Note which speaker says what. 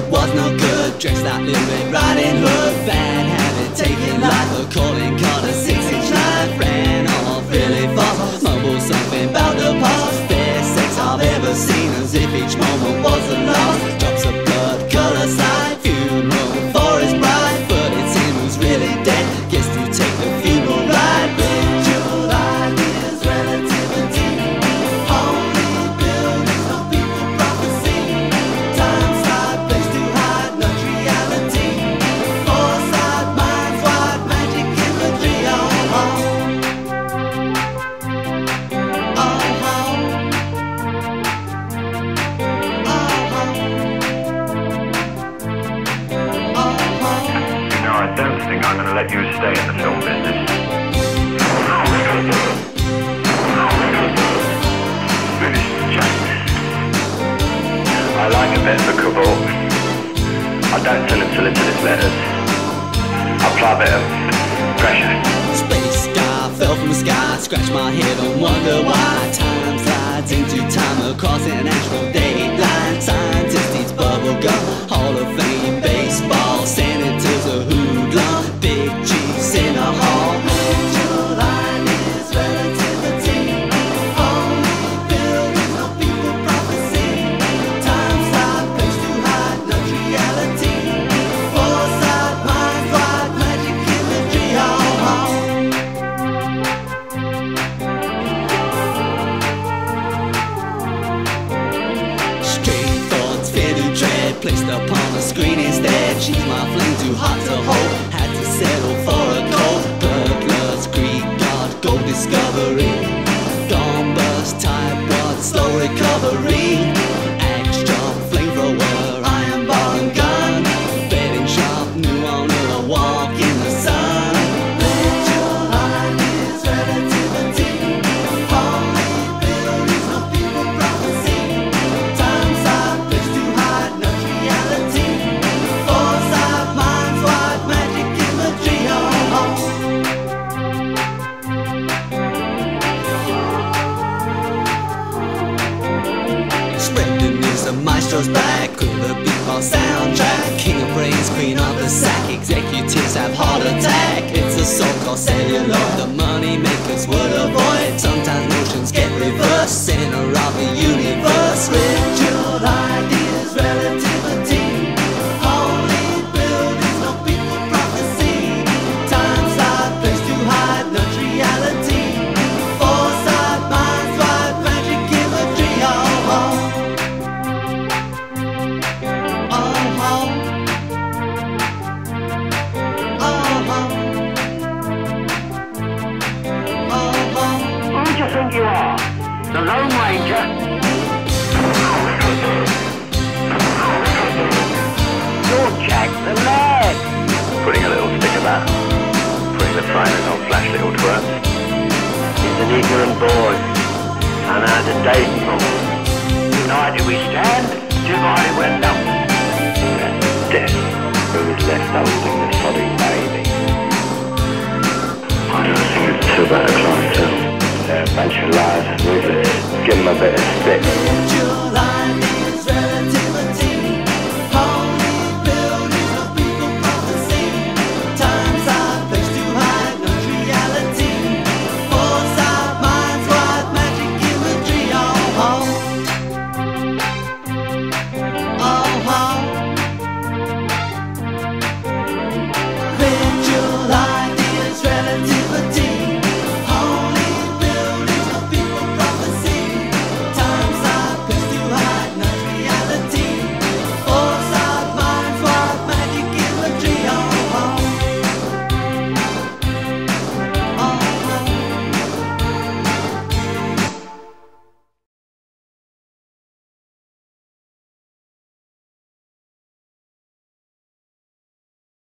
Speaker 1: was no good. Dressed like Little Red Riding Hood. Bad habit, taking life, a calling card, a 6-inch knife. Ran off really fast, mumbled something about the past. Best sex I've ever seen, as if each moment was the last. Drops of blood, colour slide, funeral for his bride. But it's him who's really dead, gets to take the funeral ride. Ritual ideas, relativity, only buildings, no people, prophecy. Time slide, place to hide, not reality. Foresight, minds wide, magic imagery. Oh, oh.
Speaker 2: I don't think I'm going to let you stay in the film business. I like a bit of a cabal. I don't send him solicitor's letters. I apply a bit of pressure.
Speaker 1: Space sky fell from the sky, scratch my head and wonder why. Time slides into time across international date line. Scientist eats bubble gum, Hall of Fame baseball, senators a hoodlum, big chiefs in a hall. Ritual ideas, relativity, only buildings, no people, prophecy. Time slide, place to hide, not reality. Foresight, minds wide, magic imagery. Oh, oh. Straight thoughts, fear to dread, placed upon the screen instead. She's my flame, too hot to hold, had to settle for a cold. Burglars, Greek god, gold discovery. Gone bust, type rod, slow recovery. Axe job, flamethrower, iron bar and gun. Betting shop, new owner, a walk in the sun. Ritual ideas, relativity, only buildings, no people, prophecy. Time side, place to hide, not reality. Foresight, minds wide, magic imagery. Oh, oh. Spreading news, the maestro's back. Could the beatbox soundtrack? King of brains, queen of the sack. Executives have heart attack. It's a so-called celluloid the money makers would avoid. Sometimes notions get reversed. Center of the universe. Ritual ideas, relativity, only buildings, no people, prophecy. Time slide, place to hide, not reality. Foresight, minds wide, magic imagery. Oh, oh. Oh, oh. Oh, oh. Oh, oh.
Speaker 3: Who do you think you are? The Lone Ranger? You're Jack the Lad.
Speaker 2: Putting a little stick about. Putting the primers on flash little twerps.
Speaker 3: He's an ignorant boy. And out of date from. United we stand, divided we're numbered.
Speaker 2: That's death. Who is left holding the sodding baby? I don't think it's too bad a clientele. They're a bunch of liars and ruthless. Give them a bit of stick.